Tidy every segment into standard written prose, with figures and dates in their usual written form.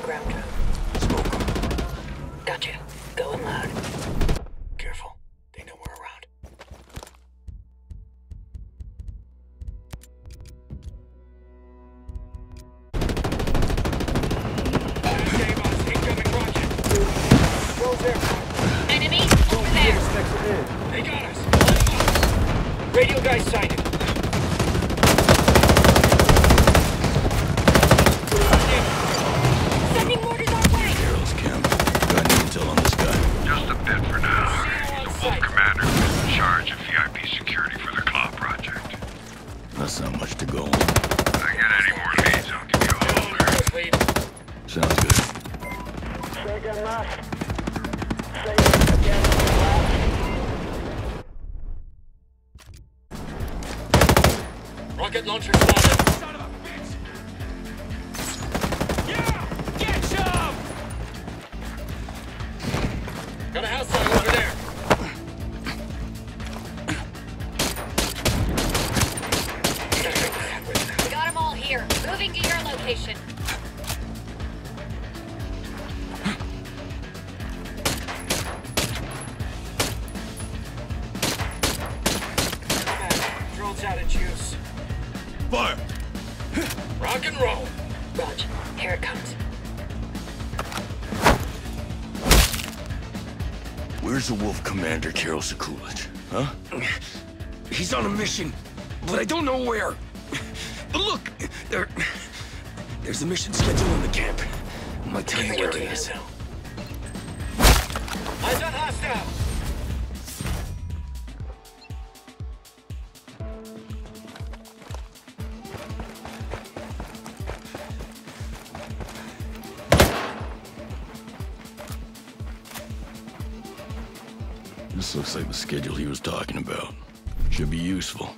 ground drone. Smoke 'em. Gotcha. Going loud. Careful. They know we're around. Incoming rocket. Drone's there. Enemy over there. They got us. Radio guy sighted. Sending mortars our way. Merrill's camp. Got any intel on this guy? Just a bit for now. The Wolf Commander is in charge of VIP security for the Claw project. That's not much to go on. If I get any more leads, I'll give you a holler. First lead. Sounds good. Second left. Second again left. Rocket launcher spotted. Son of a bitch! Yeah! Get some! Got a house site over there. We got them all here. Moving to your location. Drone's out of juice. Fire! Rock and roll. Rog, here it comes. Where's the Wolf Commander, Karel Sekulic? Huh? He's on a mission, but I don't know where. But look, there's a mission schedule in the camp. I might tell you where it is. Eyes on hostile. This looks like the schedule he was talking about. Should be useful.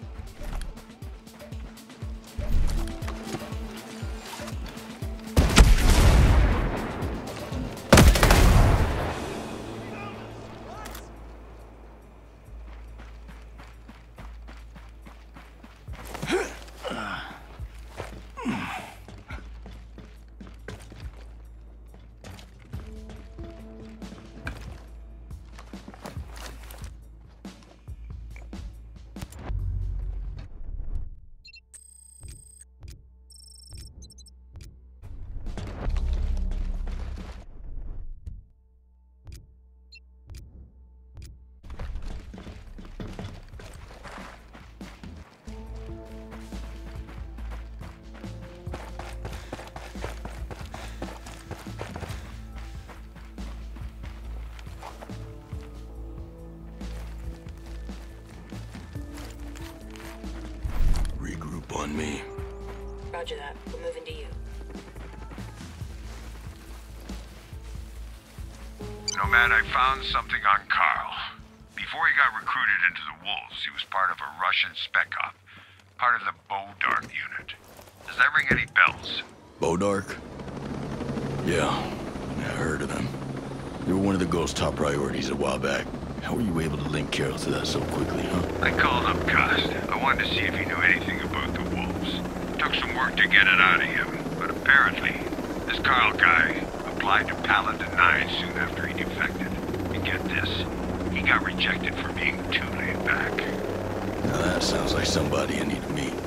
On me. Roger that. We're moving to you. Nomad, I found something on Karl. Before he got recruited into the Wolves, he was part of a Russian spec op, part of the Bodark unit. Does that ring any bells? Bodark? Yeah, I heard of them. They were one of the Ghost's top priorities a while back. How were you able to link Karel to that so quickly, huh? I called up Cost. I wanted to see if he knew anything about the Wolves. Took some work to get it out of him, but apparently, this Karl guy applied to Paladin 9 soon after he defected. And get this, he got rejected for being too laid back. Now that sounds like somebody I need to meet.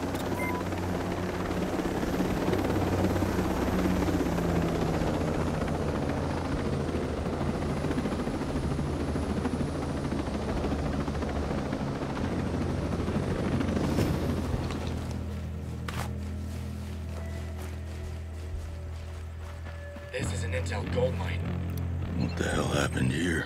This is an intel gold mine. What the hell happened here?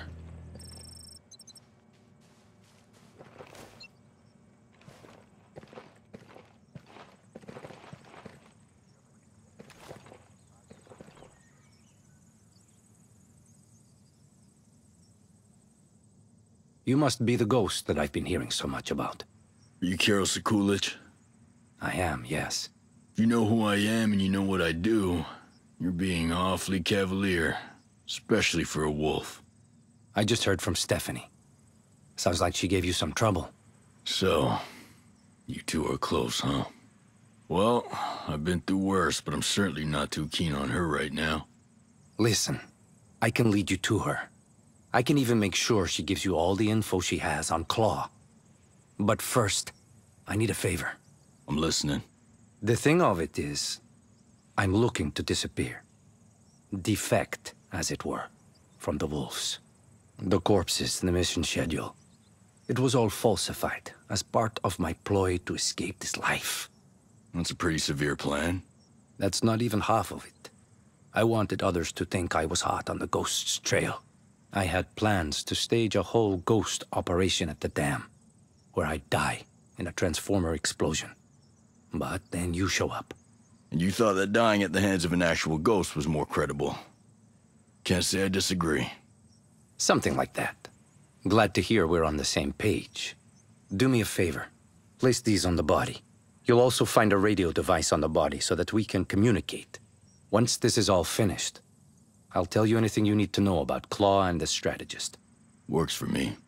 You must be the ghost that I've been hearing so much about. Are you Karel Sekulic? I am, yes. If you know who I am and you know what I do, you're being awfully cavalier, especially for a wolf. I just heard from Stephanie. Sounds like she gave you some trouble. So, you two are close, huh? Well, I've been through worse, but I'm certainly not too keen on her right now. Listen, I can lead you to her. I can even make sure she gives you all the info she has on Claw. But first, I need a favor. I'm listening. The thing of it is, I'm looking to disappear. Defect, as it were, from the wolves. The corpses in the mission schedule. It was all falsified as part of my ploy to escape this life. That's a pretty severe plan. That's not even half of it. I wanted others to think I was hot on the Ghost's trail. I had plans to stage a whole Ghost operation at the dam, where I'd die in a transformer explosion. But then you show up. And you thought that dying at the hands of an actual ghost was more credible. Can't say I disagree. Something like that. Glad to hear we're on the same page. Do me a favor. Place these on the body. You'll also find a radio device on the body so that we can communicate. Once this is all finished, I'll tell you anything you need to know about Claw and the Strategist. Works for me.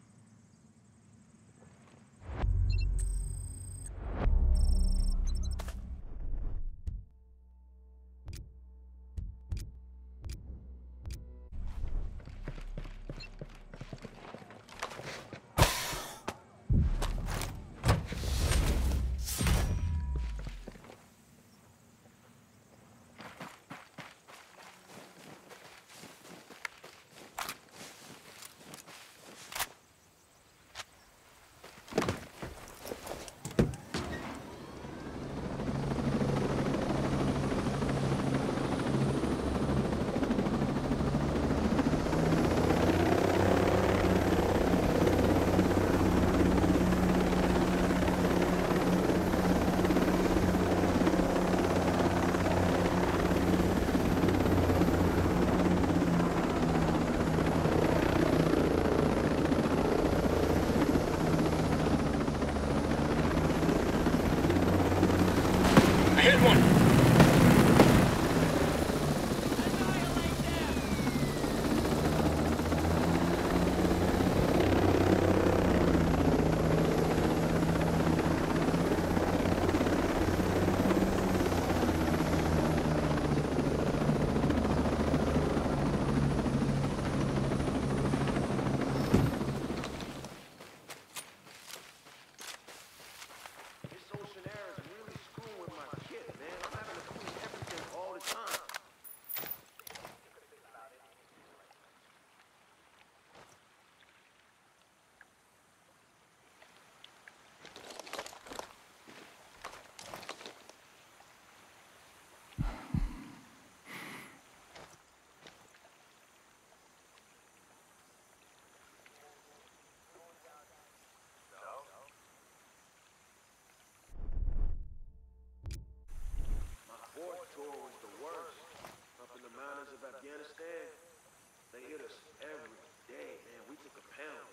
Afghanistan, they hit us every day, man. We took a pound.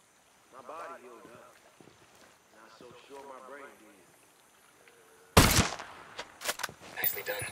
My body healed up. Not so sure my brain did. Nicely done.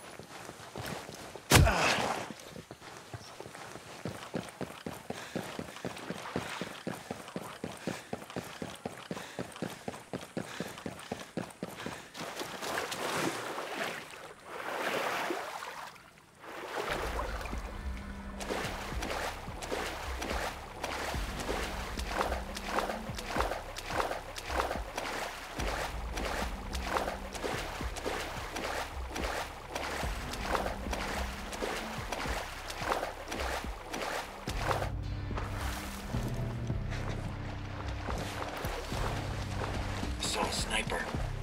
Sniper.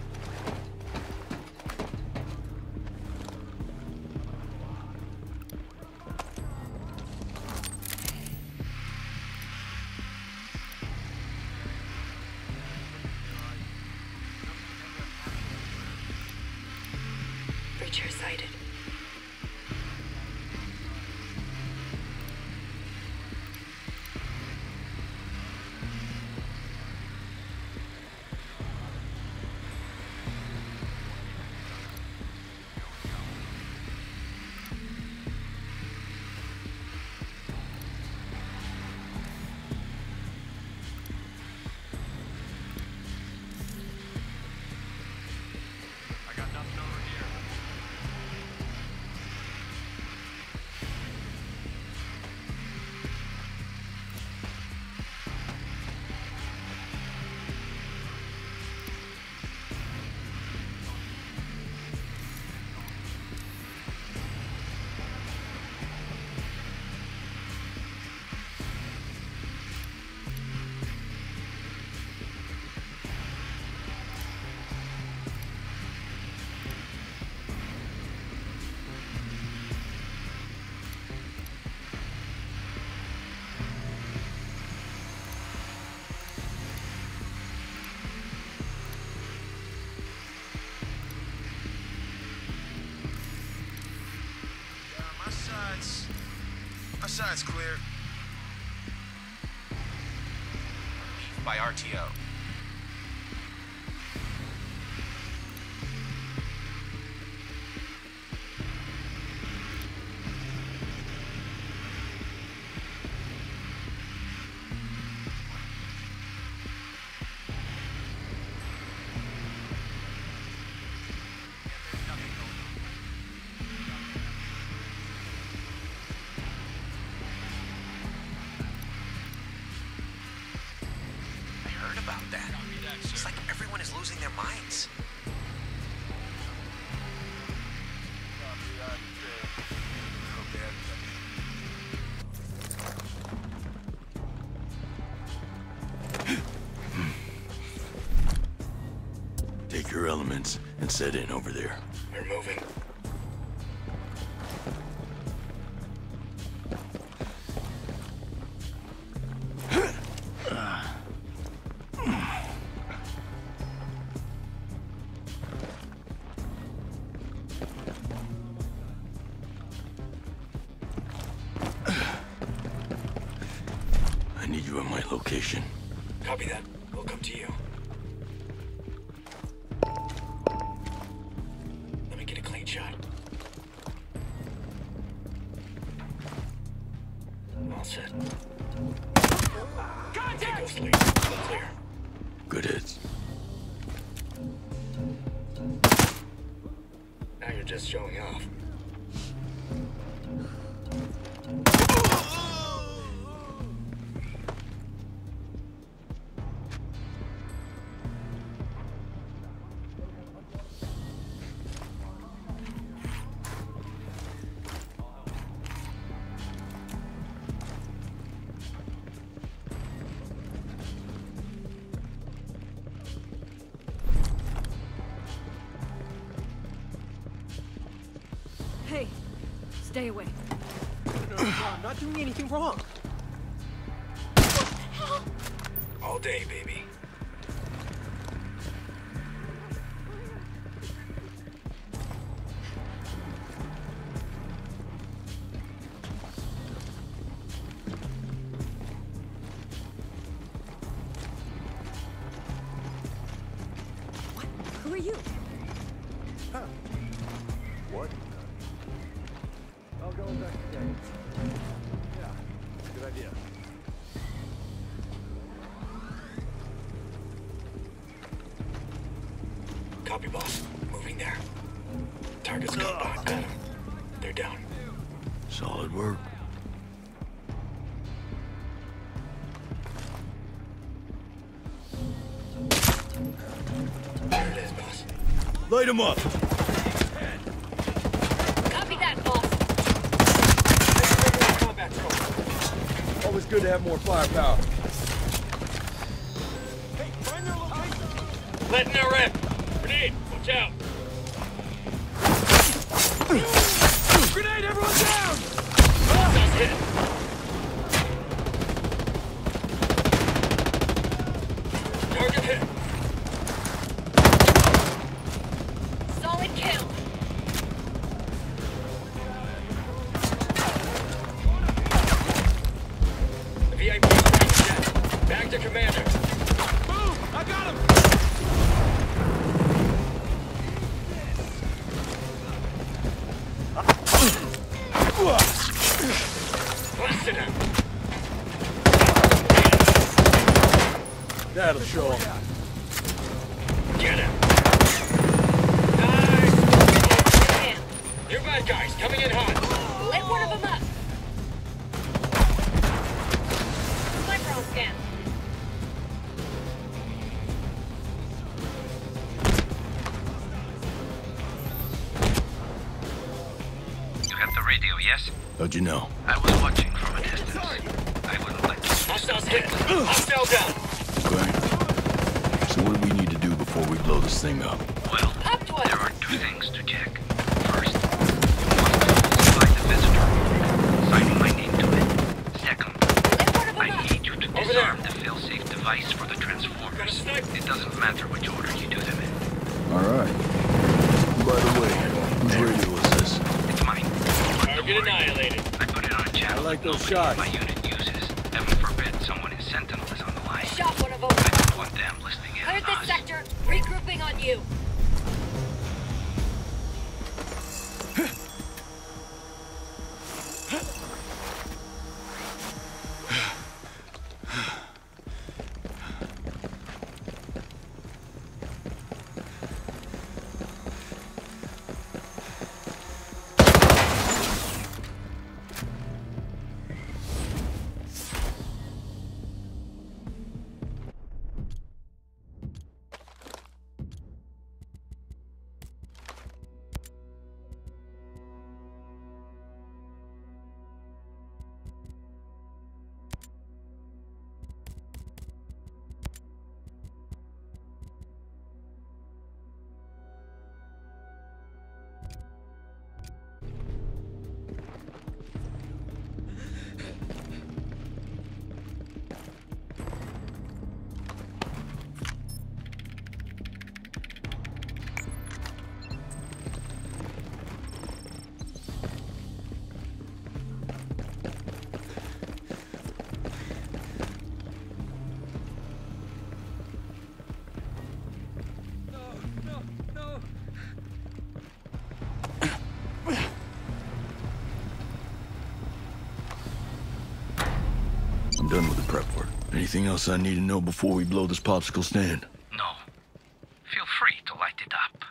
Breacher sighted. Our side's clear. By RTO. About that. It's like everyone is losing their minds. Take your elements and set in over there. We're moving. I need you at my location. Copy that. We'll come to you. Let me get a clean shot. All set. Contact! Go sleep. Clear. Good hits. Now you're just showing off. Hey, stay away. No, I'm not doing anything wrong. All day, baby. What? Who are you? Huh. What? I'll go investigate. Yeah, good idea. Copy, boss. Moving there. Target's got back. Got him. They're down. Solid work. There it is, boss. Light him up! Copy that, boss. Combat drone. Always good to have more firepower. Letting her rip. Grenade, watch out. Grenade, everyone down! Just hit. Target hit. Solid kill. The VIP is dead. Back to commander. Boom! I got him! Blasted him. That'll show. Get him. Damn. New bad guys coming in hot. Lit one of them up. Sniper on scan. You got the radio, yes? How'd you know? I was watching from a distance. I wouldn't let you. Hostiles hit. Hostile down. Okay. So what do we need to do before we blow this thing up? Well, Up to it. there are two things to check. First, you must find the visitor, signing my name to it. Second, Lit one of them I up. need you to Over disarm there. the fail-safe device for the Got a transformers. sniper. It doesn't matter which order you do them in. All right. By the way, whose radio is this? It's mine. Target annihilated. I put it on a channel like those shots. My unit uses. Heaven forbid someone in Sentinel is on the line. Shot one of them. I don't want them listening in Cleared on this us. sector. Regrouping on you. I'm done with the prep work. Anything else I need to know before we blow this popsicle stand? No. Feel free to light it up.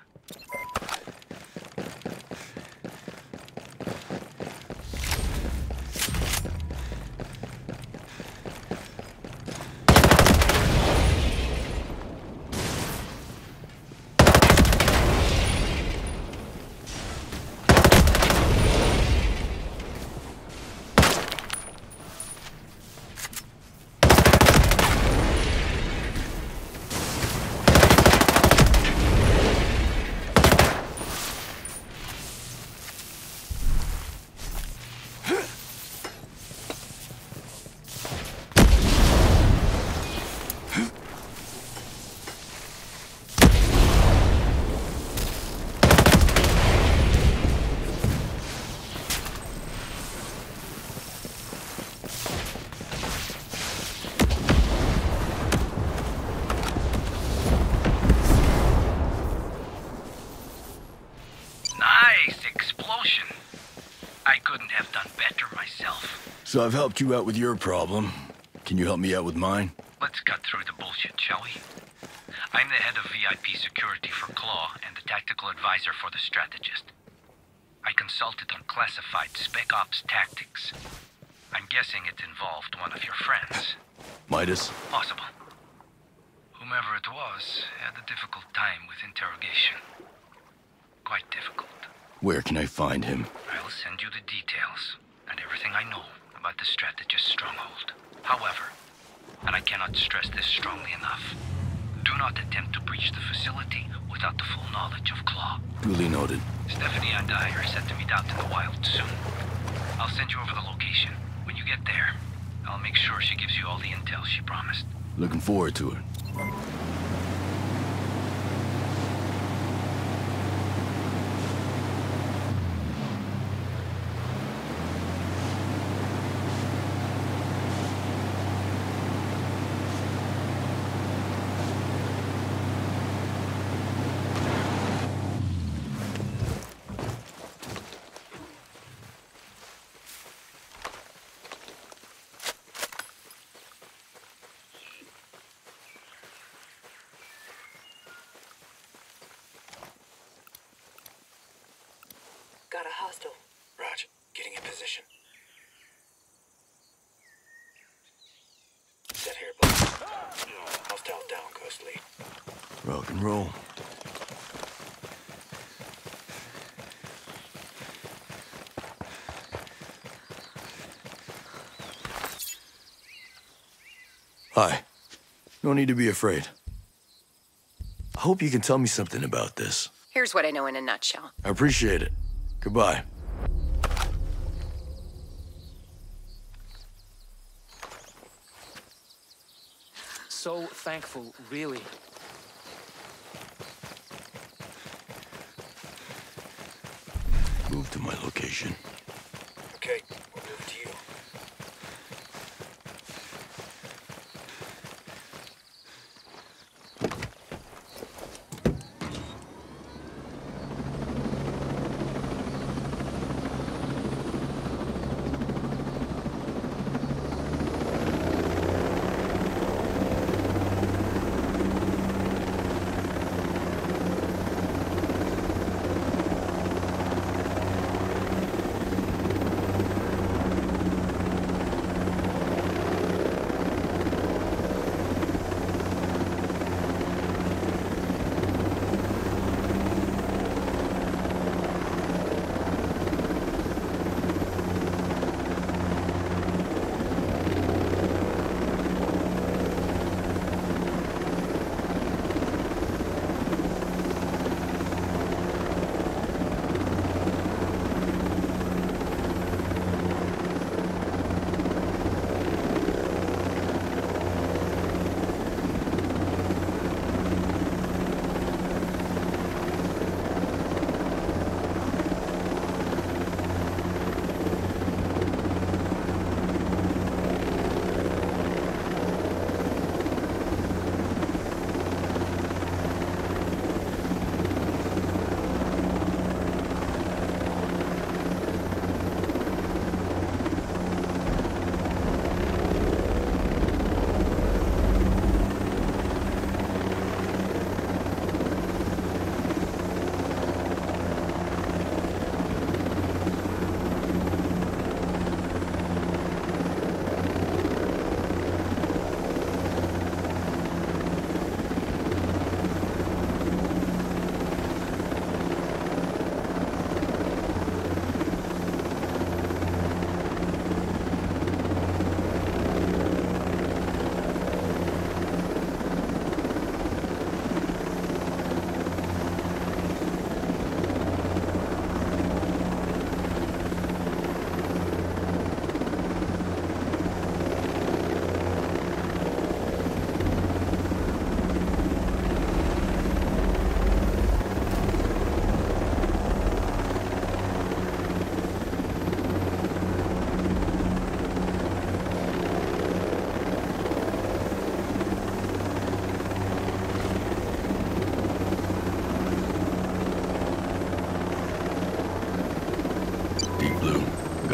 So I've helped you out with your problem. Can you help me out with mine? Let's cut through the bullshit, shall we? I'm the head of VIP security for Claw and the tactical advisor for the Strategist. I consulted on classified spec ops tactics. I'm guessing it involved one of your friends. Midas? Possible. Whomever it was had a difficult time with interrogation. Quite difficult. Where can I find him? I'll send you the details and everything I know about the Strategist stronghold. However, and I cannot stress this strongly enough, do not attempt to breach the facility without the full knowledge of Claw. Duly noted. Stephanie and I are set to meet out in the wild soon. I'll send you over the location. When you get there, I'll make sure she gives you all the intel she promised. Looking forward to it. Got a hostile. Raj, getting in position. Set here, boys. Hostile down, Ghostly. Rock and roll. Hi. No need to be afraid. I hope you can tell me something about this. Here's what I know in a nutshell. I appreciate it. Goodbye. So thankful, really. Move to my location. Okay, we'll move to you.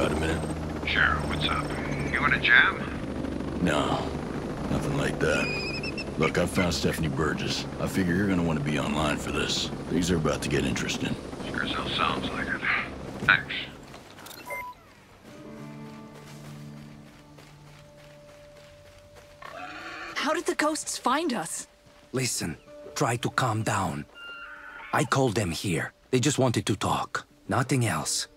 got a minute? Sure, what's up? You want a jam? No, nothing like that. Look, I found Stephanie Burgess. I figure you're gonna want to be online for this. Things are about to get interesting. Sure as hell sounds like it. Thanks. How did the ghosts find us? Listen, try to calm down. I called them here. They just wanted to talk. Nothing else.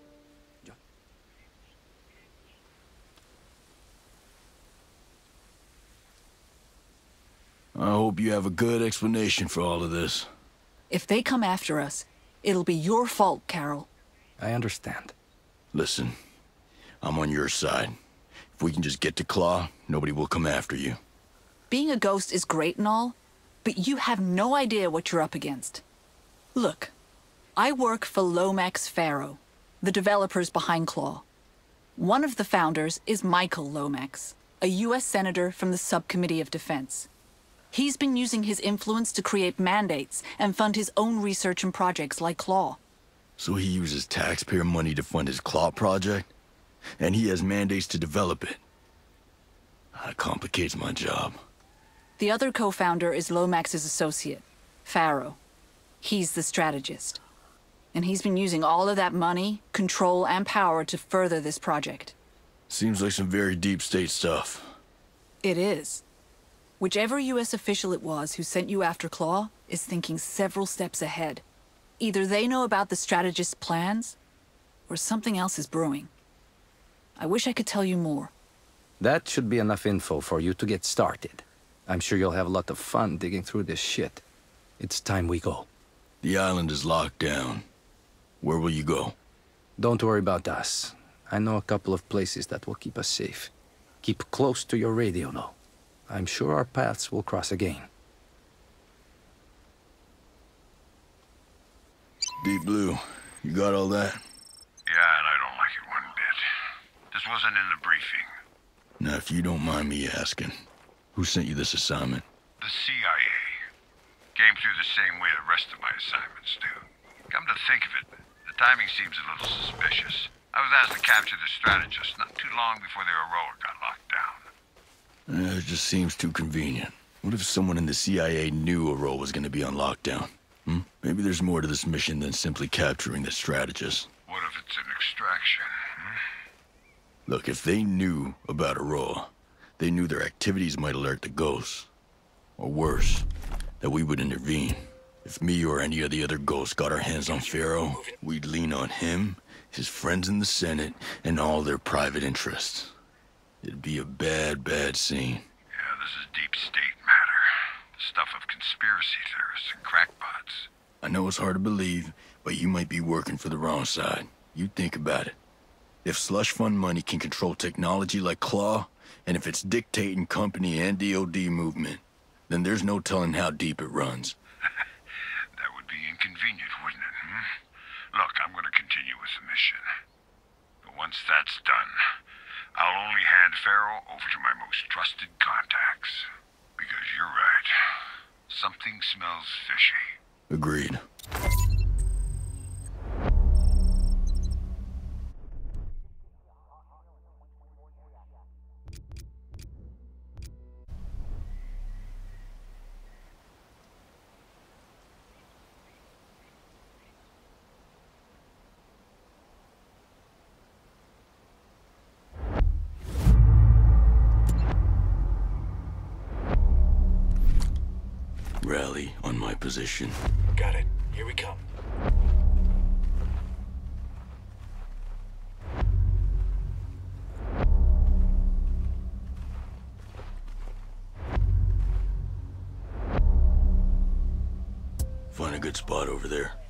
I hope you have a good explanation for all of this. If they come after us, it'll be your fault, Karel. I understand. Listen, I'm on your side. If we can just get to Claw, nobody will come after you. Being a ghost is great and all, but you have no idea what you're up against. Look, I work for Lomax Faro, the developers behind Claw. One of the founders is Michael Lomax, a U.S. Senator from the Subcommittee of Defense. He's been using his influence to create mandates and fund his own research and projects like Claw. So he uses taxpayer money to fund his Claw project? And he has mandates to develop it. That complicates my job. The other co-founder is Lomax's associate, Faro. He's the strategist. And he's been using all of that money, control, and power to further this project. Seems like some very deep state stuff. It is. Whichever U.S. official it was who sent you after Claw is thinking several steps ahead. Either they know about the strategist's plans, or something else is brewing. I wish I could tell you more. That should be enough info for you to get started. I'm sure you'll have a lot of fun digging through this shit. It's time we go. The island is locked down. Where will you go? Don't worry about us. I know a couple of places that will keep us safe. Keep close to your radio, though. I'm sure our paths will cross again. Deep Blue, you got all that? Yeah, and I don't like it one bit. This wasn't in the briefing. Now, if you don't mind me asking, who sent you this assignment? The CIA. Came through the same way the rest of my assignments do. Come to think of it, the timing seems a little suspicious. I was asked to capture the strategist not too long before the Auroa got locked down. It just seems too convenient. What if someone in the CIA knew Auroa was going to be on lockdown? Maybe there's more to this mission than simply capturing the strategist. What if it's an extraction? Look, if they knew about Auroa, they knew their activities might alert the ghosts. Or worse, that we would intervene. If me or any of the other ghosts got our hands on Faro, we'd lean on him, his friends in the Senate, and all their private interests. It'd be a bad, bad scene. Yeah, this is deep state matter. The stuff of conspiracy theorists and crackpots. I know it's hard to believe, but you might be working for the wrong side. You think about it. If slush fund money can control technology like Claw, and if it's dictating company and DOD movement, then there's no telling how deep it runs. That would be inconvenient, wouldn't it? Look, I'm going to continue with the mission. But once that's done, I'll only hand Faro over to my most trusted contacts. Because you're right. Something smells fishy. Agreed. Rally on my position. Got it. Here we come. Find a good spot over there.